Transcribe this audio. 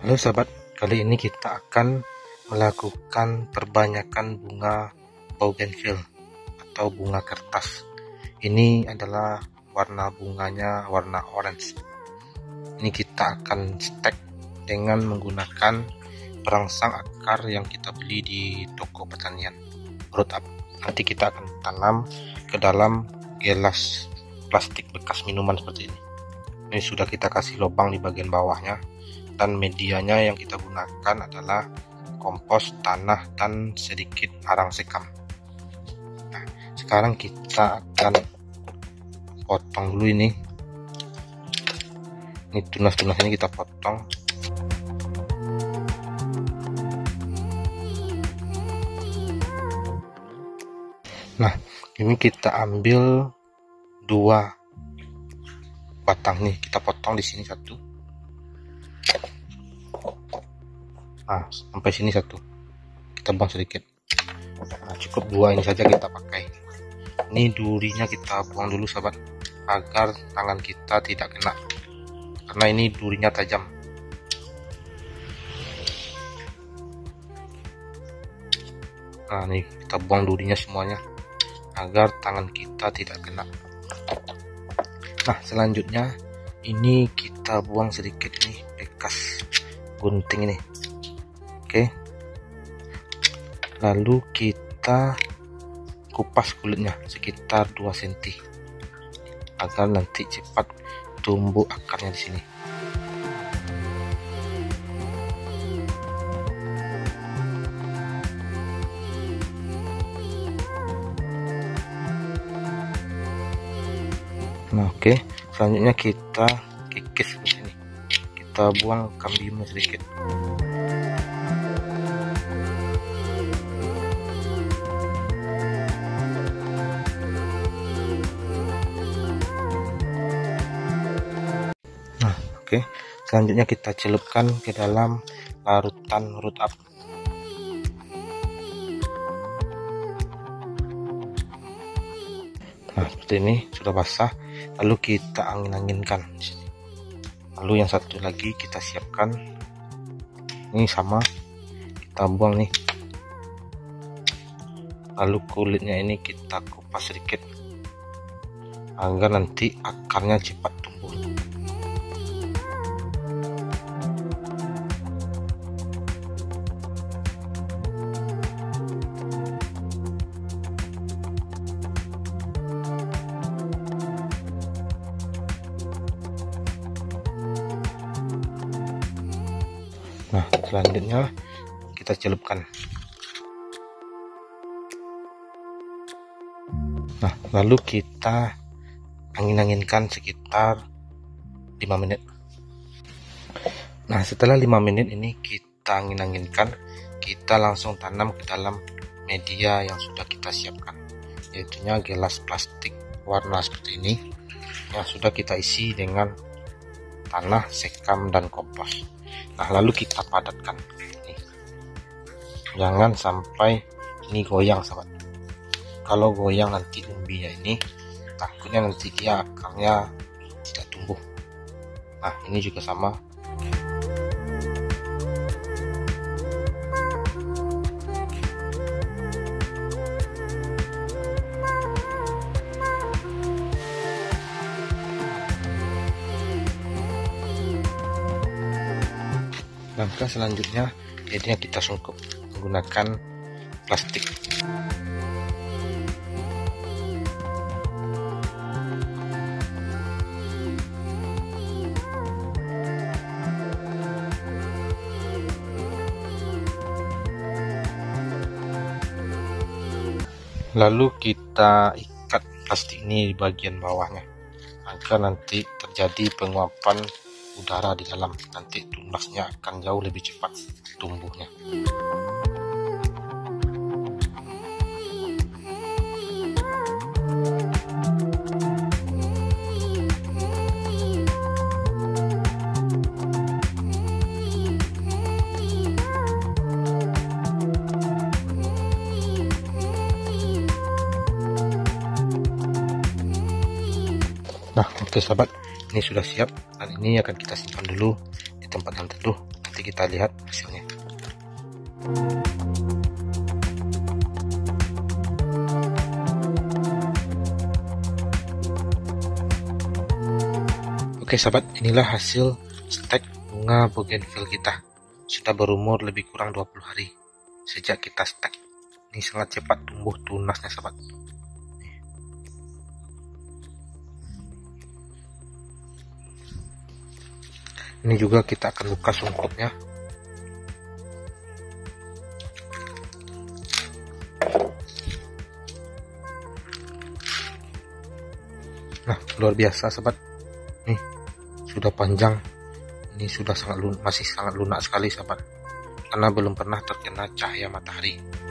Halo sahabat, kali ini kita akan melakukan perbanyakan bunga bougainville atau bunga kertas. Ini adalah warna bunganya warna orange. Ini kita akan stek dengan menggunakan perangsang akar yang kita beli di toko pertanian, root up. Nanti kita akan tanam ke dalam gelas plastik bekas minuman seperti ini. Ini sudah kita kasih lubang di bagian bawahnya, dan medianya yang kita gunakan adalah kompos, tanah, dan sedikit arang sekam. Nah, sekarang kita akan potong dulu ini tunas-tunas ini kita potong. Nah, ini kita ambil 2 batang nih, kita potong di sini 1. Nah, sampai sini 1, kita buang sedikit. Nah, cukup 2 ini saja kita pakai. Ini durinya kita buang dulu sahabat, agar tangan kita tidak kena, karena ini durinya tajam. Nah, nih kita buang durinya semuanya agar tangan kita tidak kena. Nah, selanjutnya ini kita buang sedikit nih bekas gunting ini. Oke, lalu kita kupas kulitnya sekitar 2 cm agar nanti cepat tumbuh akarnya di sini. Nah, oke, selanjutnya kita kikis seperti ini. Kita buang kambiumnya sedikit. Oke, selanjutnya kita celupkan ke dalam larutan root up. Nah, seperti ini sudah basah. Lalu kita angin-anginkan di sini. Lalu yang satu lagi kita siapkan. Ini sama, kita buang nih. Lalu kulitnya ini kita kupas sedikit agar nanti akarnya cepat tumbuh. Nah, selanjutnya kita celupkan. Nah, lalu kita angin-anginkan sekitar 5 menit. Nah, setelah 5 menit ini kita angin-anginkan, kita langsung tanam ke dalam media yang sudah kita siapkan, yaitu gelas plastik warna seperti ini yang sudah kita isi dengan tanah, sekam, dan kompos. Nah, lalu kita padatkan nih. Jangan sampai ini goyang sahabat. Kalau goyang nanti umbinya ini, takutnya nanti dia akarnya tidak tumbuh. Nah, ini juga sama. Langkah selanjutnya jadinya kita sungkup menggunakan plastik. Lalu kita ikat plastik ini di bagian bawahnya agar nanti terjadi penguapan udara di dalam. Nanti tunasnya akan jauh lebih cepat tumbuhnya. Nah, oke sahabat, ini sudah siap dan ini akan kita simpan dulu di tempat yang teduh. Nanti Nanti kita lihat hasilnya. Oke sahabat, inilah hasil stek bunga bougainville kita. Sudah berumur lebih kurang 20 hari sejak kita stek. Ini sangat cepat tumbuh tunasnya sahabat. Ini juga kita akan buka sungkupnya. Nah, luar biasa sahabat. Nih, sudah panjang. Ini sudah masih sangat lunak sekali sahabat. Karena belum pernah terkena cahaya matahari.